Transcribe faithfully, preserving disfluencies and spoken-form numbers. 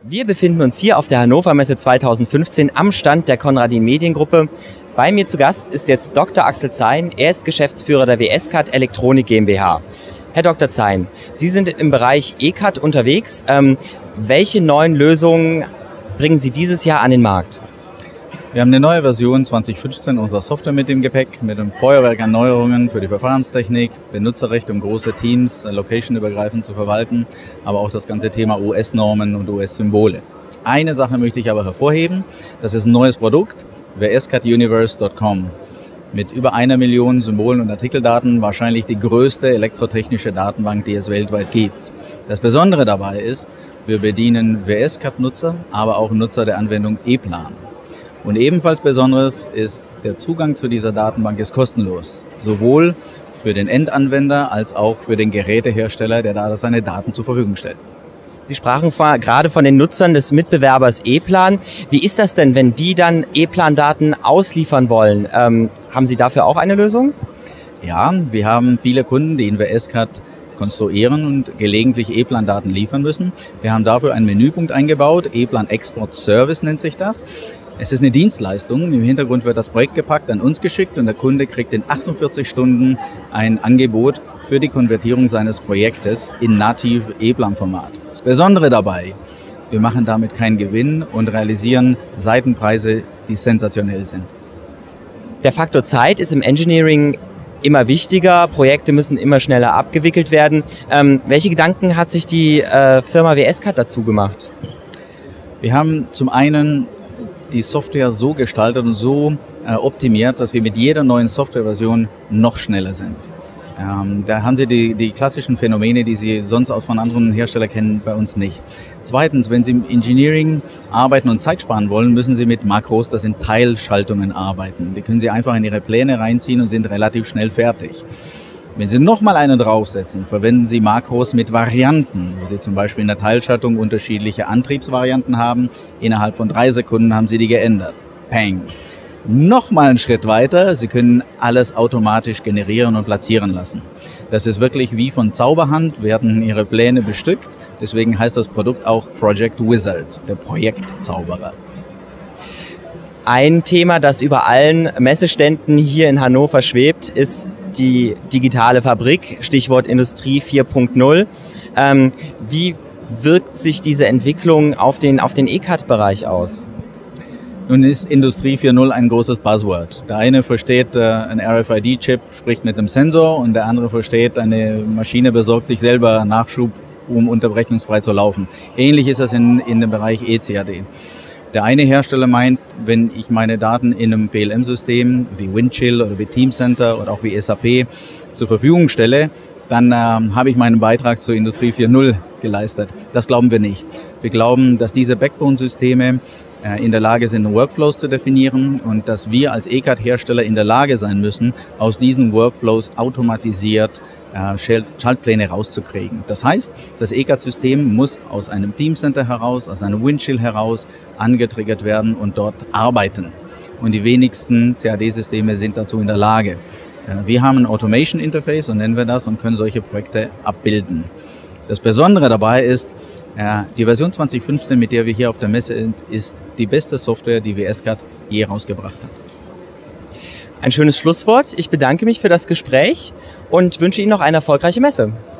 Wir befinden uns hier auf der Hannover Messe zweitausendfünfzehn am Stand der Konradin Mediengruppe. Bei mir zu Gast ist jetzt Doktor Axel Zein. Er ist Geschäftsführer der W S C A T Elektronik GmbH. Herr Doktor Zein, Sie sind im Bereich E C A T unterwegs. Ähm, welche neuen Lösungen bringen Sie dieses Jahr an den Markt? Wir haben eine neue Version zwanzig fünfzehn unserer Software mit dem Gepäck, mit einem Feuerwerk an Neuerungen für die Verfahrenstechnik, Benutzerrecht, um große Teams location-übergreifend zu verwalten, aber auch das ganze Thema U S-Normen und U S-Symbole. Eine Sache möchte ich aber hervorheben, das ist ein neues Produkt, w s c a t universe punkt com. Mit über einer Million Symbolen und Artikeldaten wahrscheinlich die größte elektrotechnische Datenbank, die es weltweit gibt. Das Besondere dabei ist, wir bedienen W S C A T-Nutzer, aber auch Nutzer der Anwendung E-Plan. Und ebenfalls Besonderes ist, der Zugang zu dieser Datenbank ist kostenlos, sowohl für den Endanwender als auch für den Gerätehersteller, der da seine Daten zur Verfügung stellt. Sie sprachen gerade von den Nutzern des Mitbewerbers E-Plan. Wie ist das denn, wenn die dann E-Plan-Daten ausliefern wollen? Ähm, haben Sie dafür auch eine Lösung? Ja, wir haben viele Kunden, die in W S C A T konstruieren und gelegentlich E-Plan-Daten liefern müssen. Wir haben dafür einen Menüpunkt eingebaut, E-Plan Export Service nennt sich das. Es ist eine Dienstleistung, im Hintergrund wird das Projekt gepackt, an uns geschickt und der Kunde kriegt in achtundvierzig Stunden ein Angebot für die Konvertierung seines Projektes in nativ E-Plan-Format. Das Besondere dabei, wir machen damit keinen Gewinn und realisieren Seitenpreise, die sensationell sind. Der Faktor Zeit ist im Engineering immer wichtiger, Projekte müssen immer schneller abgewickelt werden. Ähm, welche Gedanken hat sich die äh, Firma W S C A T dazu gemacht? Wir haben zum einen die Software so gestaltet und so äh, optimiert, dass wir mit jeder neuen Softwareversion noch schneller sind. Ähm, da haben Sie die, die klassischen Phänomene, die Sie sonst auch von anderen Herstellern kennen, bei uns nicht. Zweitens, wenn Sie im Engineering arbeiten und Zeit sparen wollen, müssen Sie mit Makros, das sind Teilschaltungen, arbeiten. Die können Sie einfach in Ihre Pläne reinziehen und sind relativ schnell fertig. Wenn Sie nochmal einen draufsetzen, verwenden Sie Makros mit Varianten, wo Sie zum Beispiel in der Teilschaltung unterschiedliche Antriebsvarianten haben. Innerhalb von drei Sekunden haben Sie die geändert. Peng! Nochmal einen Schritt weiter, Sie können alles automatisch generieren und platzieren lassen. Das ist wirklich wie von Zauberhand, werden Ihre Pläne bestückt. Deswegen heißt das Produkt auch Project Wizard, der Projektzauberer. Ein Thema, das über allen Messeständen hier in Hannover schwebt, ist die digitale Fabrik, Stichwort Industrie vier Punkt null. Ähm, wie wirkt sich diese Entwicklung auf den, auf den E C A T-Bereich aus? Nun ist Industrie vier Punkt null ein großes Buzzword. Der eine versteht äh, ein R F I D-Chip, spricht mit einem Sensor und der andere versteht, eine Maschine besorgt sich selber Nachschub, um unterbrechungsfrei zu laufen. Ähnlich ist das in, in dem Bereich E C A D. Der eine Hersteller meint, wenn ich meine Daten in einem P L M-System wie Windchill oder wie Teamcenter oder auch wie S A P zur Verfügung stelle, dann ähm, habe ich meinen Beitrag zur Industrie vier Punkt null geleistet. Das glauben wir nicht. Wir glauben, dass diese Backbone-Systeme äh, in der Lage sind, Workflows zu definieren und dass wir als E C A T-Hersteller in der Lage sein müssen, aus diesen Workflows automatisiert äh, Schaltpläne rauszukriegen. Das heißt, das E C A T-System muss aus einem Teamcenter heraus, aus einem Windchill heraus angetriggert werden und dort arbeiten. Und die wenigsten C A D-Systeme sind dazu in der Lage. Wir haben ein Automation Interface, so nennen wir das, und können solche Projekte abbilden. Das Besondere dabei ist, die Version zwanzig fünfzehn, mit der wir hier auf der Messe sind, ist die beste Software, die W S C A T je rausgebracht hat. Ein schönes Schlusswort. Ich bedanke mich für das Gespräch und wünsche Ihnen noch eine erfolgreiche Messe.